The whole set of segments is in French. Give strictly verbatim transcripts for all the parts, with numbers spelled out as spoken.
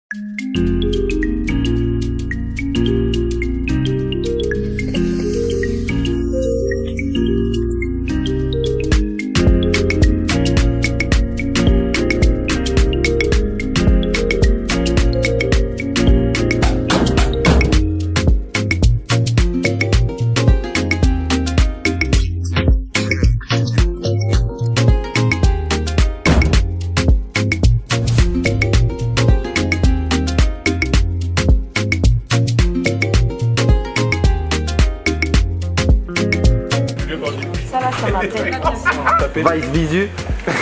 Ça va, ça m'a Vice Visu.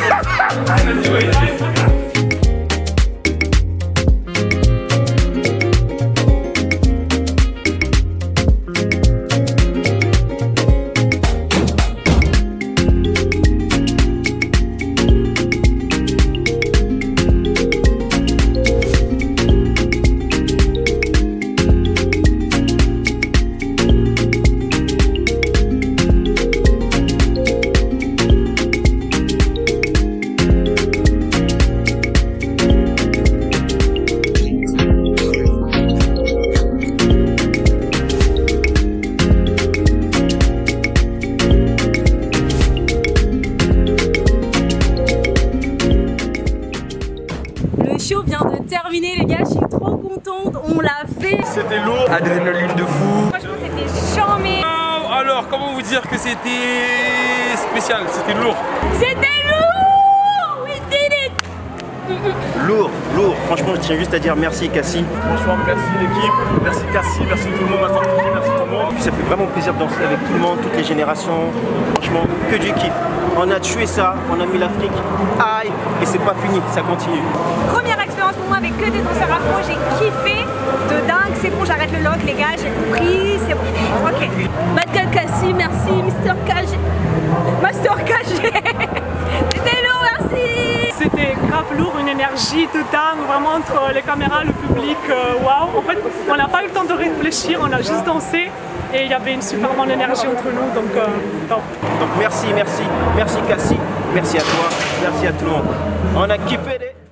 Le show vient de terminer les gars, je suis trop contente, on l'a fait. C'était lourd, Adrénaline de fou. Franchement c'était charmé. Oh, alors comment vous dire que c'était spécial, c'était lourd. C'était lourd. We did it. Lourd, lourd. Franchement, je tiens juste à dire merci Cassie. Franchement merci l'équipe, merci Cassie, merci tout le monde, merci tout le monde. Ça fait vraiment plaisir de danser avec tout le monde, toutes les générations. Franchement, que du kiff. On a tué ça, on a mis l'Afrique aïe, et c'est pas fini, ça continue. Première expérience pour moi avec que des danseurs afro, j'ai kiffé de dingue. C'est bon, j'arrête le lock les gars, j'ai compris, c'est bon. Ok. Mademoiselle Cassie, merci. Mister K G. Master K G. C'était lourd, merci. C'était grave lourd, une énergie de dingue, vraiment entre les caméras, le public, waouh. Wow. En fait, on n'a pas eu le temps de réfléchir, on a juste dansé et il y avait une super bonne énergie entre nous, donc euh, top. Donc merci, merci, merci Cassie, merci à toi, merci à tout le monde. On a kiffé les...